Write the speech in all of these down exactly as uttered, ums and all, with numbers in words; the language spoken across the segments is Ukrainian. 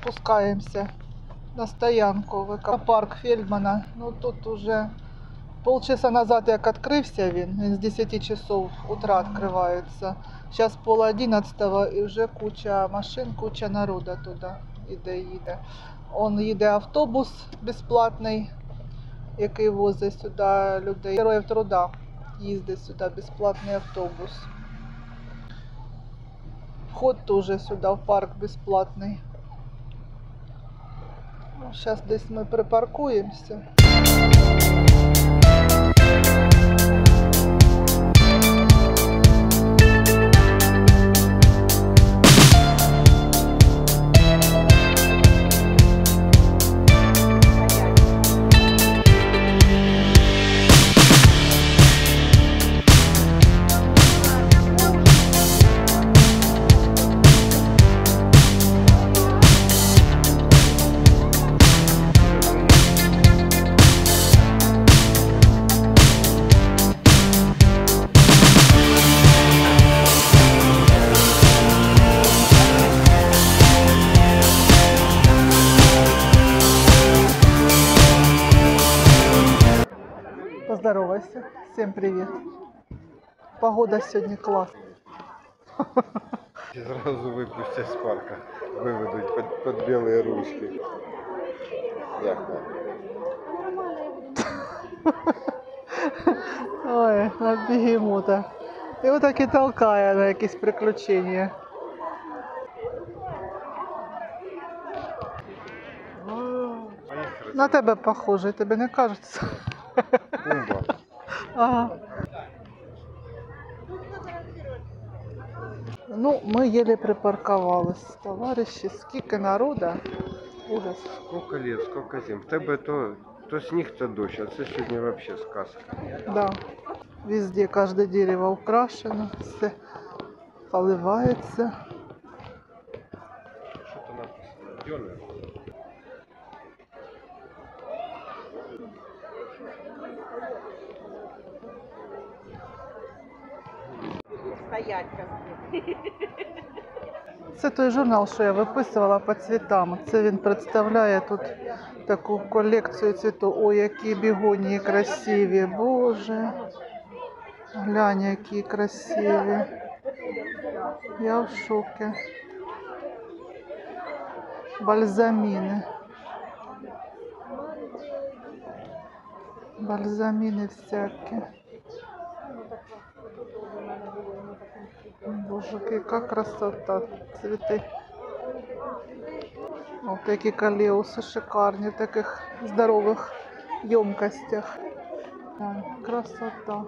спускаемся на стоянку в экопарк Фельдмана. Ну тут уже полчаса назад як відкрився він, він з десяти часов утра відкривається. Зараз пол одинадцятого і вже куча машин, куча народу туди іде, їде. Он їде автобус безплатний, який возить сюди людей. Героїв труда їздить сюди безплатний автобус. Вход теж сюди в парк безплатний. Ну, зараз десь ми припаркуємося. Поздоровайся. Всем привет. Погода сегодня классная. И сразу выпустят с парка. Выведут под, под белые ручки. Дякую. Ой, на бегемота. І отак і толкає на якісь приключення. На тебе похоже, тобі не кажеться? Пумба. Ага. Ну, ми еле припаркувались. Товариші, скільки народу. Ужас. Сколько лет, сколько зим. В тебе то, то сніг, то дощ, а це сьогодні вообще сказка. Да. Везде каждое дерево украшено, все поливается. Что-то написано. Дёрное. Це той журнал, що я виписувала по цвітам. Це він представляє тут таку колекцію цвітів. Ой, які бігонії красиві, боже. Глянь, які красиві. Я в шокі. Бальзаміни. Бальзаміни всякі. Боже, яка красота, цвіти. Ось такі калеуси шикарні в таких здорових ємкостях. Красота.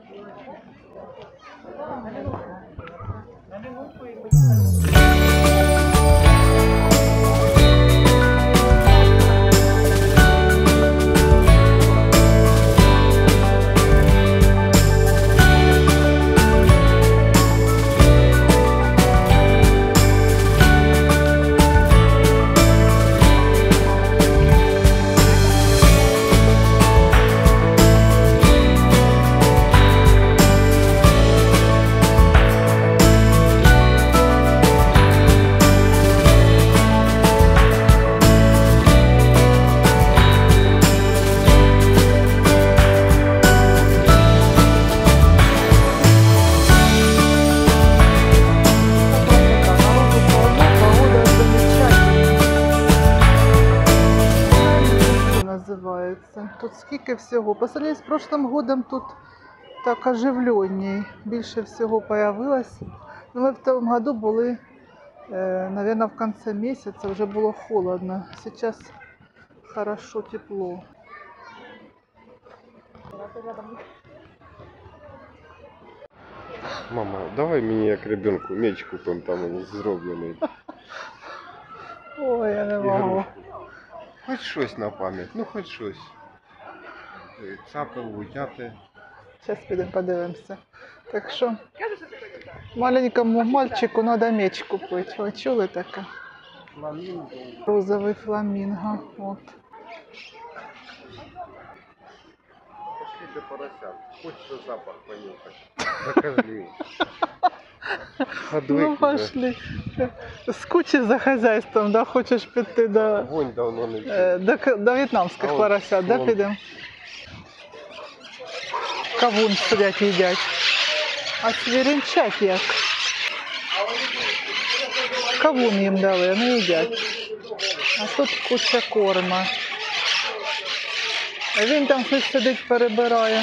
Тут скільки всього. По сравнению з прошлым годом тут так оживленней. Більше всього появилось. Ну, ми в тому году були, э, наверное, в конце месяца. Вже було холодно. Сейчас хорошо, тепло. Мама, давай мені як ребенку меч купимо, там він зроблений. Ой, я не можу. Хоч щось на пам'ять, ну хоч щось. Цапи, утяти. Зараз підемо подивимося. Так що маленькому мальчику треба меч купити. Ви чули таке? Фламінго. Розовий фламінго. От. Пошли до поросят. Хочешь запах понюхать? Закажи. Подвиг Ну уже. пошли. Скучиш за хазяйством, да? Хочеш піти до, Вогонь давно не чув. е, до, к- до в'єтнамських А он поросят, да, вон. підемо? Кавун сидять їдять. А свірінчать як. Кавун їм дали, не їдять. А тут куча корма. А він там щось сидить, перебирає.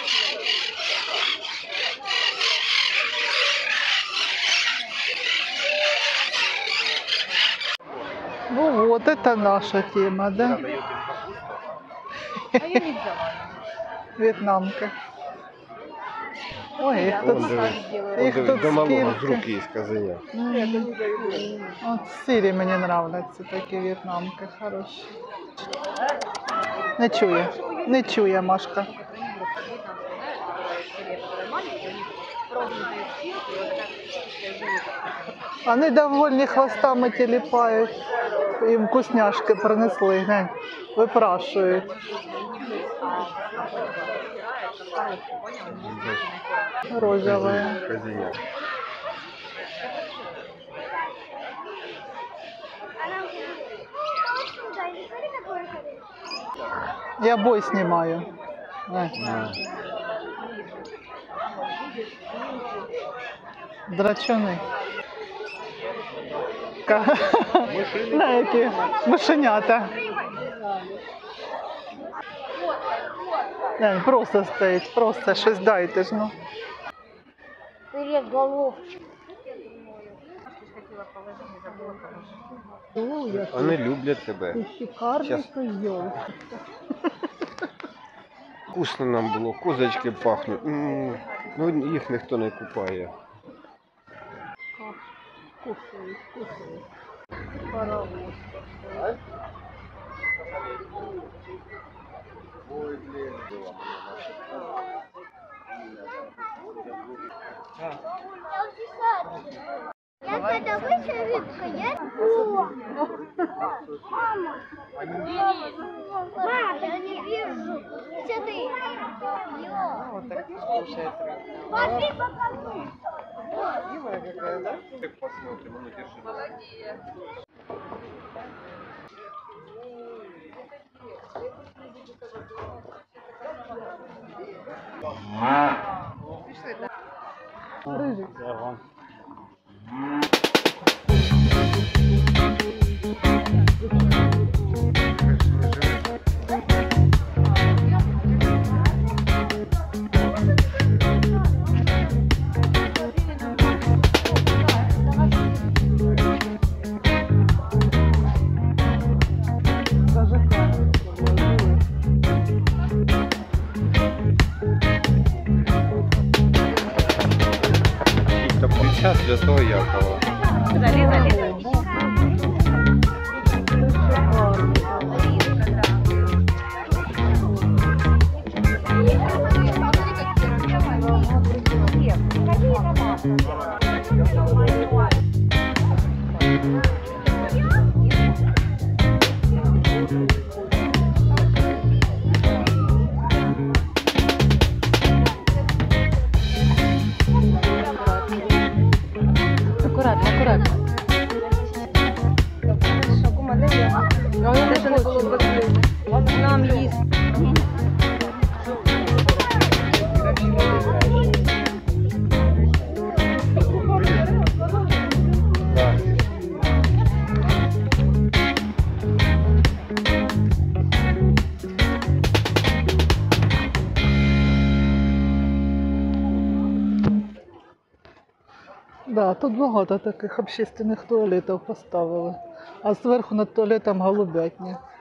Ну вот, это наша тема, да? А я не взяла. Вьетнамка. Ой, их Вон, тут, диви. их Вон, диви, тут до малого з скільки. руки з казиня. От сирі мені нравляться такі в'єтнамки, хороші. Не чує, не чує Машка. Вони довольні хвостами тіліпають. Їм вкусняшки принесли, глянь, випрашують. Розове. Казиня. Я бой знімаю. Ай. Драчуни. Ка- На які мишенята. Не, просто стоїть, просто щось дайте ж, ну. Привет, головчик. Вони люблять тебе. Шикарний Щас. козьол. Вкусно нам було, козочки пахнуть. М, Ну їх ніхто не купає. Кушай, кушай. Паровоз. Як это высшая рыбка, я... Мама! Мама, я не вижу. Сюда. Вот так кушает рыбу. Пошли покажу. Красивая какая, да? Посмотрим, ну держи. Рыжий. Даже камеру вложили. Какие-то ключа Святого Якова. Аккуратно, аккуратно. Нам есть. Да. Да, тут багато таких общественних туалетів поставили. А зверху над туалетом голубятня.